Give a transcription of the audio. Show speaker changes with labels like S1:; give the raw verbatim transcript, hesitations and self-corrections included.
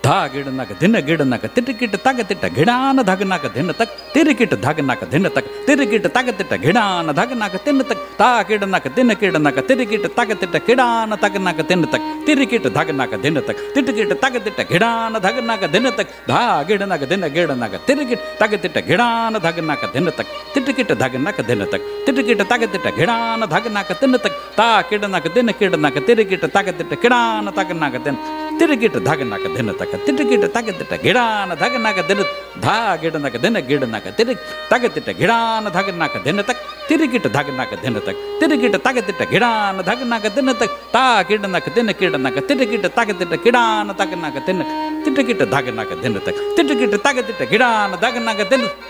S1: ಧಾ ಗಿಡನಾಕ ದಿನ ಗಿಡನಾಕ ತಿಟಕಿಟ ತಗತಿಟ್ಟ ಗಿಡಾನ ಧಗನಾಕ ದಿನ ತಕ್ ತಿರುಕಿಟ ಧಗನಾಕ ದಿನ ತಕ್ ತಿರುಕಿಟ ತಗತಿಟ್ಟ ಗಿಡಾನ ಧಗನಾಕ ತಿನ್ನ ತಕ್ ತಾ ಗಿಡನಾಕ ದಿನ ಗಿಡನಾಕ ತಿರುಕಿಟ ತಗತಿಟ್ಟ ಗಿಡಾನ ತಗನಾಕ ತಿನ್ನ ತಕ್ ತಿರುಕಿಟ ಧಗನಾಕ ದಿನ ತಕ್ ತಿಟಕಿಟ ತಗತಿಟ್ಟ ಗಿಡಾನ ಧಗನಾಕ ದಿನ ತಕ್ ಧಾ ಗಿಡನಾಕ ದಿನ ಗಿಡನಾಕ ತಿರುಕಿಟ ತಗತಿಟ್ಟ ಗಿಡಾನ ಧಗನಾಕ ದಿನ ತಕ್ ತಿಟಕಿಟ ಧಗನಾಕ ದಿನ ತಕ್ ತಿಟಕಿಟ ತಗತಿಟ್ಟ ಗಿಡಾನ ಧಗನಾಕ ತಿನ್ನ ತಕ್ ತಾ ಗಿಡನಾಕ ದಿನ ಗಿಡನಾಕ ತಿರುಕಿಟ ತಗತಿಟ್ಟ ಗಿಡಾನ ತಗನಾಕ ದಿನ ತಿರುಗಿಟ ಧಗನಾಕ ದಿನ ತಕ ತಿಟಕಿಟ ತಗತಿಟ್ಟ ಗಿಡಾನ ಧಗನಾಕ ದಿನ ಧಾ ಗಿಡನಾಕ ದಿನ ಗಿಡನಾಕ ತಿರುಗಿ ತಗತಿಟ್ಟ ಗಿಡಾನ ಧಗನಾಕ ದಿನ ತಕ್ ತಿರುಗಿಟ ಧಗನಾಕ ದಿನ ತಕ್ ತಿರುಗಿಟ ತಗತಿಟ್ಟ ಗಿಡಾನ ಧಗನಾಕ ದಿನ ತಕ್ ತಾ ಗಿಡನಾಕ ದಿನ ಗಿಡನಾಕ ತಿಟಕಿಟ ತಗತಿಟ್ಟ ಗಿಡಾನ ತಗನಾಕ ದಿನ ತಿಟಕಿಟ ಧಗನಾಕ ದಿನ ತಕ್ ತಿಟಕಿಟ ತಗತಿಟ್ಟ ಗಿಡಾನ ಧಗನಾಕ ದಿನ